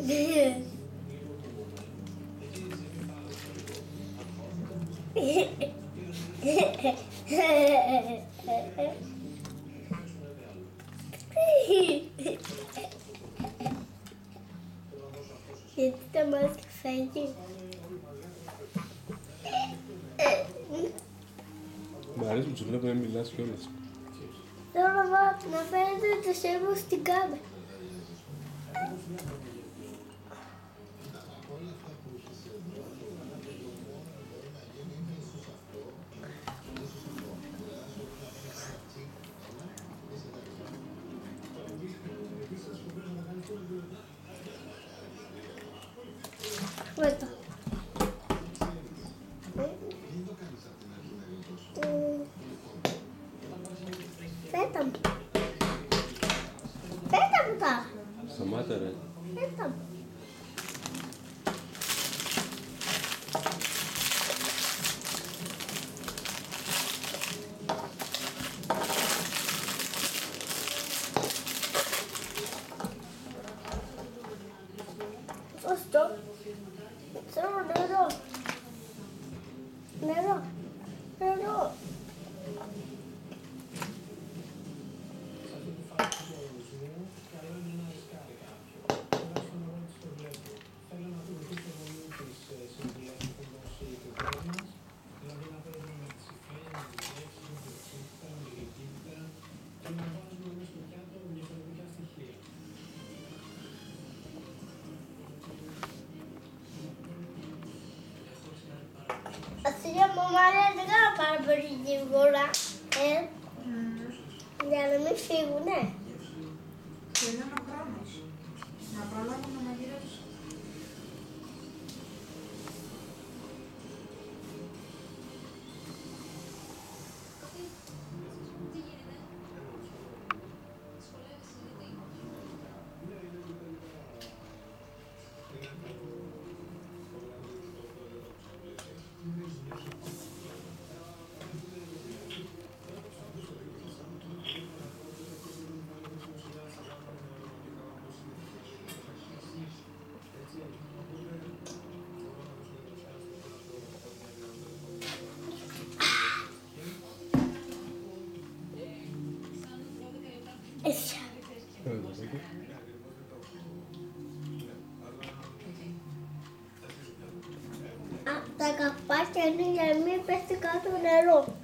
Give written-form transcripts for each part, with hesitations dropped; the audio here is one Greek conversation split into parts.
Γιατί τα μάτια φεύγει. Μ' αρέσει που σου βλέπω να μιλάς κιόλας. Θέλω να φαίνεται το σέρβο στην κάμερα. Πέτα. Πέτα μου. Πέτα μου τα. Σταμάτα ρε. Πέτα μου. Αυτό. Θέλω νερό. Νερό. Νερό. Αυτή η μαμάρια δεν κάνω πάρα πολύ γρήγορα, για να μην φύγουνε. Και είναι ένα χρόνος. Να προλάβουν να μαγειρέψουν. Έτσι. Τα καπάκια είναι για να μην πέφτει κάτω νερό.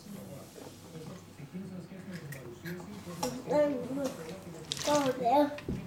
Oh, yeah.